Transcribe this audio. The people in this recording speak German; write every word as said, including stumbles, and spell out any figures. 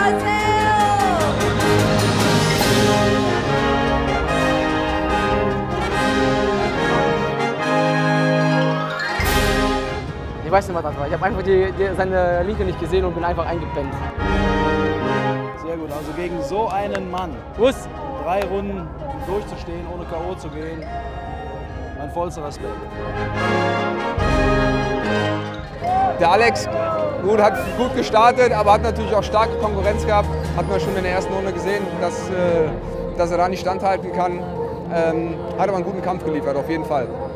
Ich weiß nicht, was das war. Ich habe einfach die, die, seine Linke nicht gesehen und bin einfach eingepennt. Sehr gut, also gegen so einen Mann Bus. drei Runden durchzustehen, ohne K O zu gehen, mein vollster Respekt. Der Alex gut, hat gut gestartet, aber hat natürlich auch starke Konkurrenz gehabt. Hat man schon in der ersten Runde gesehen, dass, äh, dass er da nicht standhalten kann. Ähm, hat aber einen guten Kampf geliefert, auf jeden Fall.